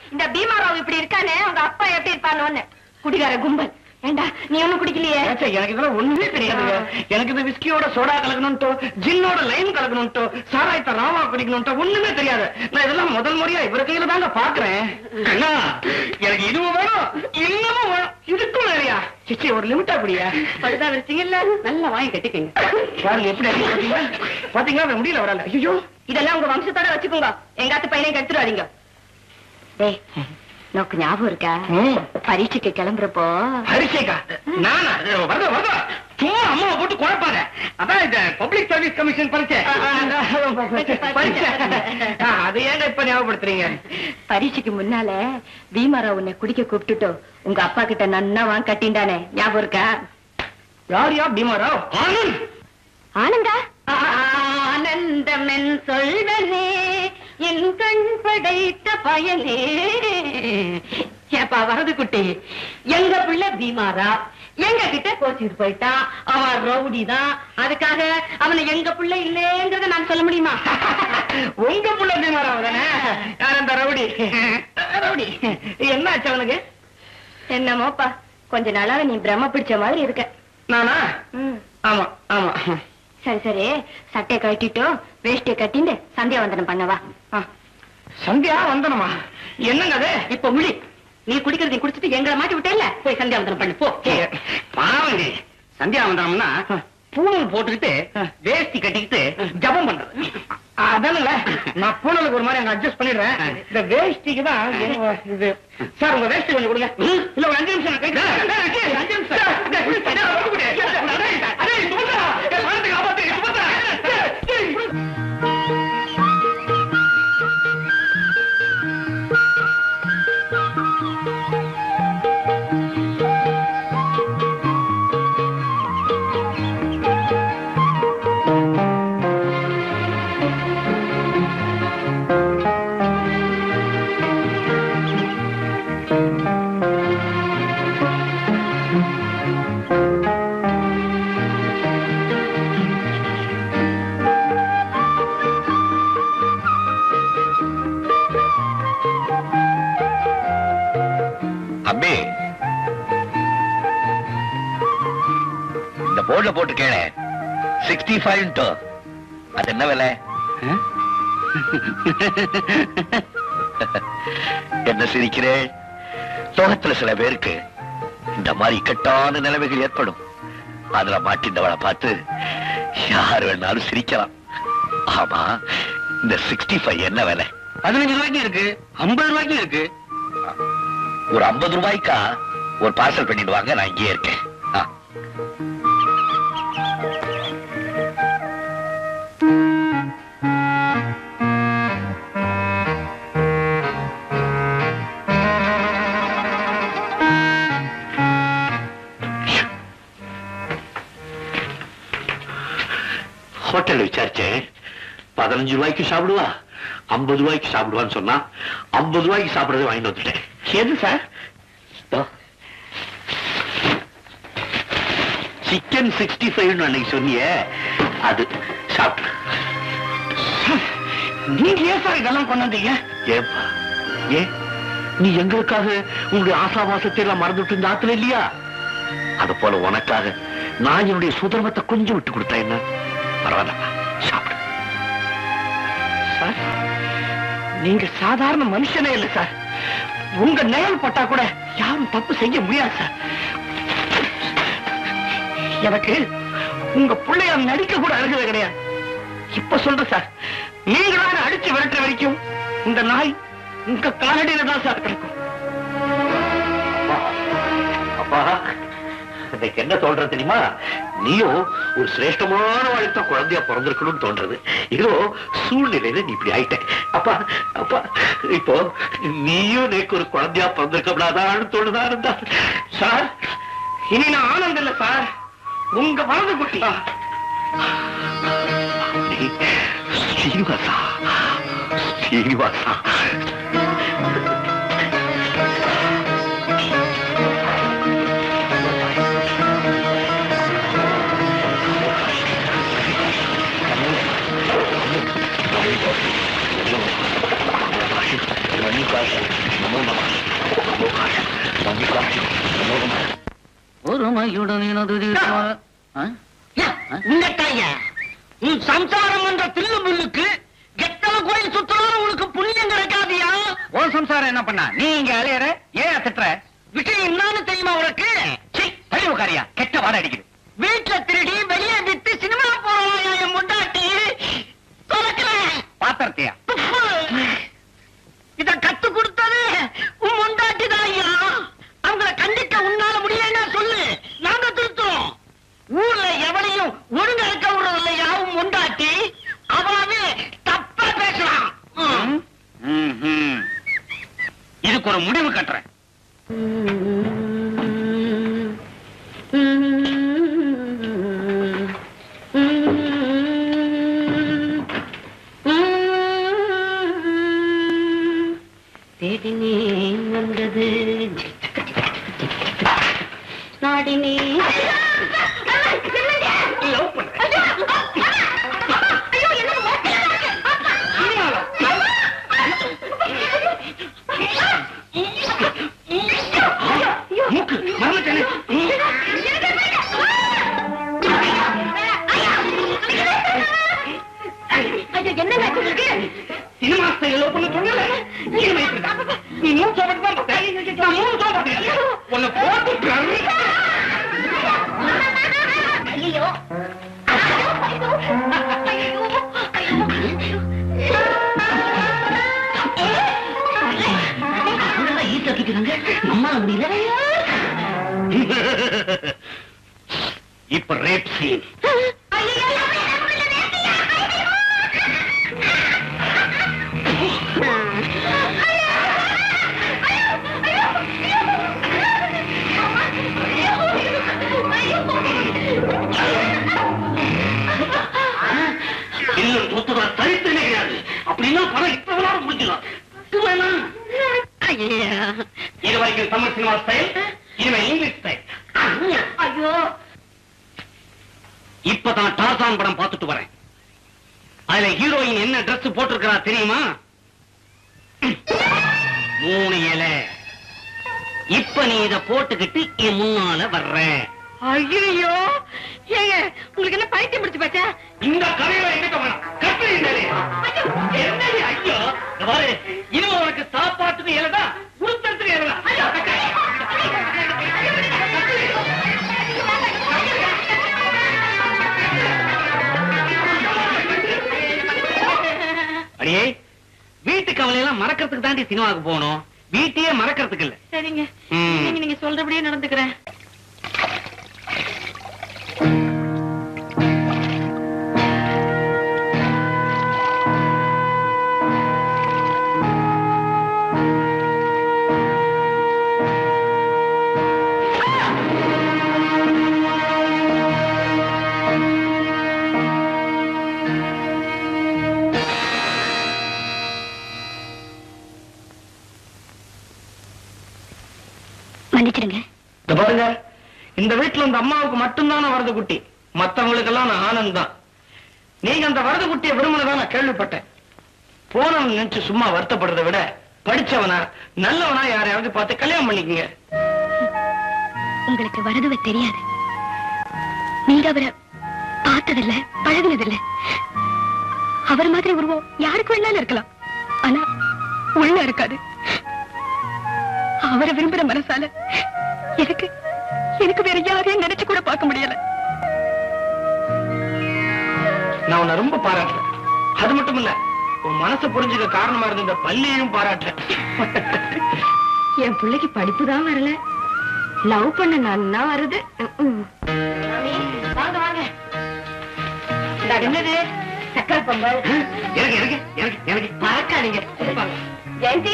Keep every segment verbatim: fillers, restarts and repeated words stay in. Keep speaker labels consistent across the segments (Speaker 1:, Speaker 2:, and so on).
Speaker 1: இந்த பீமாராவ் இப்படி இருக்கானே உங்க அப்பா எப்படி இருப்பானோன்னு. குடிகார கும்பல். ஏண்டா நீ ஒண்ணும் குடிக்கலையே?
Speaker 2: எனக்கு இதெல்லாம் ஒண்ணுமே தெரியாதுங்க. எனக்கு இந்த விஸ்கியோட சோடா கலக்கணும்ட்டோ ஜின்னோட லைம் கலக்கணும்ட்டோ சாராயத்தை ராவா குடிக்கணும்ட்டோ ஒண்ணுமே தெரியாது. நான் இதெல்லாம் முதல் முறையா இவர கையில தாங்க பாக்குறேன். அண்ணா எனக்கு இதுவும் வேணும் இன்னமும் வேணும். இதுக்கும் வேறையா? சிச்சி ஒரு லிமிட்டா குடியா?
Speaker 1: படுதா வச்சிங்கல்ல, நல்லா வாங்கி கட்டிக்கங்க.
Speaker 2: பாருங்க எப்படி அடி பாத்தீங்களா? பாத்தீங்களா முடியல வரல. ஐயோ
Speaker 1: இதெல்லாம் உங்க வம்சத்தோட வச்சுக்கோங்க. எங்காத்து பையனை கெடுத்துருவாதீங்க. டேய் நோக்கு ஞாபகம் இருக்கா? பரீட்சைக்கு கிளம்புறப்போ.
Speaker 2: பரீட்சைக்கா? நானா? வரதா வரதா சும்மா அம்மாவை போட்டு குழப்பாங்க. அதான் இந்த பப்ளிக் சர்வீஸ் கமிஷன் பரீட்சை. அது ஏங்க இப்ப ஞாபகப்படுத்துறீங்க?
Speaker 1: பரீட்சைக்கு முன்னால பீமாராவ் உன்னை குடிக்க கூப்பிட்டுட்டோ உங்க அப்பா கிட்ட நன்னா வாங்க கட்டிண்டானே ஞாபகம் இருக்கா?
Speaker 2: யார் யா பீமாராவ்? ஆனந்த்.
Speaker 1: ஆனந்தா? ஆனந்தமென் சொல்வனே என் கண் படைத்த பயனே. ஏப்பா வரது குட்டி, எங்க பிள்ளை பீமாரா எங்க கிட்ட கோச்சிட்டு போயிட்டான். அவன் ரவுடி தான். அதுக்காக அவனை எங்க பிள்ளை இல்லைங்கிறத நான் சொல்ல முடியுமா?
Speaker 2: உங்க பிள்ளை பீமாராவ் தானே? யார் அந்த ரவுடி? ரவுடி என்ன ஆச்சு அவனுக்கு?
Speaker 1: என்னமோப்பா கொஞ்ச நாளாவே நீ பிரம்ம பிடிச்ச மாதிரி இருக்க.
Speaker 2: நானா? ஆமா ஆமா.
Speaker 1: சரி சரி சட்டையை கட்டிட்டோ வேஷ்டியை கட்டிண்டு சந்தியா வந்தனம் பண்ணவா.
Speaker 2: சந்தியா வந்தனமா? என்னங்க அது?
Speaker 1: இப்ப முழி நீ குடிக்கிறது குடிச்சிட்டு எங்களை மாட்டி விட்டேல்ல, போய் சந்தியா வந்தனம் பண்ணு போ.
Speaker 2: பாவண்டி சந்தியா வந்தனம்னா பூணல் போட்டுக்கிட்டு வேஷ்டி கட்டிக்கிட்டு ஜபம் பண்றது அதானுங்கள. நான் பூணலுக்கு ஒரு மாதிரி அங்க அட்ஜஸ்ட் பண்ணிடுறேன். இந்த வேஷ்டிக்கு தான் இது. சார் உங்க வேஷ்டி கொஞ்சம் கொடுங்க. இல்ல ஒரு அஞ்சு நிமிஷம் அஞ்சு நிமிஷம்.
Speaker 3: அம்பி இந்த போர்ட்ல போட்டு கேள சிக்ஸ்டி ஃபைவ் அது என்ன விலை? என்ன சிரிக்கிறேன்? லோகத்துல சில பேருக்கு இந்த மாதிரி இக்கட்டான நிலைமைகள் ஏற்படும். அதுல மாட்டிந்தவளை பார்த்து யார் வேணாலும் சிரிக்கலாம். ஆமா இந்த சிக்ஸ்டி ஃபைவ் என்ன விலை?
Speaker 2: பதினஞ்சு ரூபாய்க்கு இருக்கு, ஐம்பது ரூபாய்க்கு இருக்கு.
Speaker 3: ஒரு ஐம்பது ரூபாய்க்கா ஒரு பார்சல் பண்ணிட்டு வாங்க, நான் இங்கே இருக்கேன்.
Speaker 4: ஹோட்டல் விசாரிச்சேன். பதினஞ்சு ரூபாய்க்கு சாப்பிடுவா, ஐம்பது ரூபாய்க்கு சாப்பிடுவான்னு சொன்னா ஐம்பது ரூபாய்க்கு சாப்பிடறதை வாங்கிட்டு வந்துட்டேன்.
Speaker 2: எது சார்?
Speaker 4: சிக்கன் சிக்ஸ்டி ஃபைவ் அன்னைக்கு சொன்னிய அது சாப்பிட்டு.
Speaker 2: நீங்க ஏன் சார் இதெல்லாம் கொண்டாந்தீங்க?
Speaker 4: ஏப்பா ஏ நீ எங்களுக்காக உங்களுடைய ஆசாவாசத்தை எல்லாம் மறந்துட்டு இருந்த ஆத்துல இல்லையா? அது போல உனக்காக நான் என்னுடைய சுதர்மத்தை கொஞ்சம் விட்டு கொடுத்தா என்ன? பரவாயில்லப்பா சாப்பிடு.
Speaker 2: சார் நீங்க சாதாரண மனுஷனே இல்லை சார். உங்க நிழல் பட்டா கூட யாரும் தப்பு செய்ய முடியாது சார். எனக்கு உங்க பிள்ளைய நடிக்க கூட அழுகவே கிடையாது. இப்ப சொல்ற சார், நீங்களான அடிச்சு விரட்டுற வரைக்கும் இந்த நாய் உங்க காலடியில தான் சார் கிடைக்கும்.
Speaker 4: அப்பா இன்னைக்கு என்ன தோன்றது தெரியுமா? நீயும் ஒரு சிரேஷ்டமான வாழ்க்கை குழந்தையா பிறந்திருக்கணும்னு தோன்றது. ஏதோ சூழ்நிலையில நீ இப்படி ஆயிட்ட. அப்பா அப்பா இப்போ நீயும் நேக்கு ஒரு குழந்தையா பிறந்திருக்கப்படாதான்னு தோணுதா இருந்தா?
Speaker 2: சார் இனி நான் ஆனந்த் இல்ல சார், உங்க வலது குட்டி.
Speaker 4: ஸ்ரீனிவாசா ஸ்ரீனிவாசா
Speaker 3: நமோ
Speaker 2: உன் சம்சாரம் என்ற தில்லு முள்ளுக்கு எத்தனை கோயில் சுத்தலாம் உனக்கு புண்ணியம் கிடைக்காதியா? உன் சம்சாரம் என்ன பண்ணா? நீ இங்க அலையற, ஏன் திட்டுற? விஷயம் என்னன்னு தெரியுமா உனக்கு? தள்ளி உட்காரியா, கெட்ட வாட அடிக்குது. வீட்டுல திருடி வெளியே விட்டு சினிமா போறாயா என் முண்டாட்டி? பாத்திரத்தையா இத கத்து கொடுத்தது உன் முண்டாட்டி தான் ஐயா. அவங்கள கண்டிக்க உன்னால முடியலன்னா சொல்லு, நாங்க திருத்தோம். ஊர்ல எவனையும் ஒழுங்க இருக்க விடுறது இல்லையா உன் முண்டாட்டி? அவனாவே தப்பா பேசலாம். இதுக்கு ஒரு முடிவு கட்டுறேன்.
Speaker 1: தேடினே வந்தது நாடினே
Speaker 2: இப்ப ரேப் சீன். இன்னும் சொத்துதா தரித்து கிடையாது. அப்படின்னா பணம் இப்ப முடிஞ்சிடும். இது வரைக்கும் தமிழ் சினிமா ஸ்டைல், இனிமே இங்கிலீஷ் ஸ்டைல்.
Speaker 1: ஐயோ,
Speaker 2: இப்பதான் டார்சான் படம் பார்த்துட்டு வரேன். அதுல ஹீரோயின் என்ன டிரெஸ் போட்டிருக்கிறா தெரியுமா? மூணு இலை. இப்ப நீ இத போட்டுக்கிட்டு என் முன்னால வர்ற.
Speaker 1: ஐயோ, ஏங்க உங்களுக்கு என்ன பைத்தியம் பிடிச்சு போச்சா?
Speaker 2: இந்த கதையில எங்க வேணாம். கட்டு என்னடி ஐயோ, பாரு, இனிமே உனக்கு சாப்பாட்டுக்கு இலதா, உடுத்தறதுக்கு இலதா. அடியே, வீட்டு கவலையெல்லாம் மறக்கிறதுக்கு தாண்டி சினிமாவுக்கு போகணும். வீட்டையே மறக்கிறதுக்கு இல்ல.
Speaker 1: சரிங்க, நீங்க நீங்க சொல்றபடியே நடந்துக்கிறேன்.
Speaker 2: பாருங்க, இந்த வீட்டுல இந்த அம்மாவுக்கு மட்டும்தான வரது குட்டி, மத்தவங்களுக்கு எல்லாம் நான் ஆனந்தான். நீங்க அந்த வரது குட்டியை விரும்பினதான் நான் கேள்விப்பட்டேன். போனவன் நினைச்சு சும்மா வருத்தப்படுறதை விட படிச்சவனா நல்லவனா யாரையாவது பார்த்து கல்யாணம் பண்ணிக்கங்க.
Speaker 5: உங்களுக்கு வரதுவ தெரியாது. நீங்க அவரை பார்த்ததில்ல, பழகினதில்ல. அவர் மாதிரி உருவம் யாருக்கு வேணாலும் இருக்கலாம், ஆனா உள்ள இருக்காது. அவரை விரும்புற மனசால எனக்கு எனக்கு வேற யாரையும் நினைச்சு கூட பார்க்க முடியல.
Speaker 2: நான் உன்னை ரொம்ப பாராட்டுறேன். அது மட்டும் இல்ல, உன் மனசை புரிஞ்சுக்க காரணமா இருந்த இந்த பள்ளியையும் பாராட்டுறேன்.
Speaker 1: என் பிள்ளைக்கு படிப்பு தான் வரல, லவ் பண்ண நன்னா வருது. வாங்க வாங்க. என்னது சக்கரை பொங்கல்?
Speaker 2: எனக்கு எனக்கு எனக்கு எனக்கு
Speaker 1: மறக்காதீங்க. ஜெயந்தி,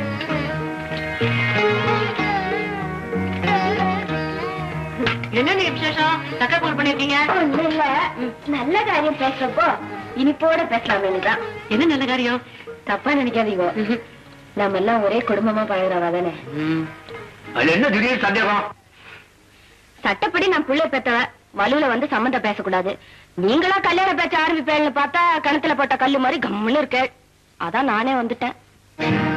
Speaker 1: என்ன விசேஷம்? சக்கரை பொங்கல் பண்ணிருக்கீங்க?
Speaker 5: ஒண்ணும் இல்ல, நல்ல காரியம் பேசுறப்போ இனிப்போட பேசலாம். தான்
Speaker 1: என்ன நல்ல காரியம்?
Speaker 5: தப்பா நினைக்காதீங்க, நம்ம எல்லாம் ஒரே குடும்பமா பழகிறவா தானே.
Speaker 2: அது என்ன திடீர் சந்தேகம்?
Speaker 5: சட்டப்படி நான் புள்ள பெத்தவ, வலுல வந்து சம்மந்தம் பேசக்கூடாது. நீங்களா கல்யாண பேச்ச ஆரம்பிப்பேன்னு பார்த்தா கணத்துல போட்ட கல்லு மாதிரி கம்முன்னு இருக்கு. அதான் நானே வந்துட்டேன்.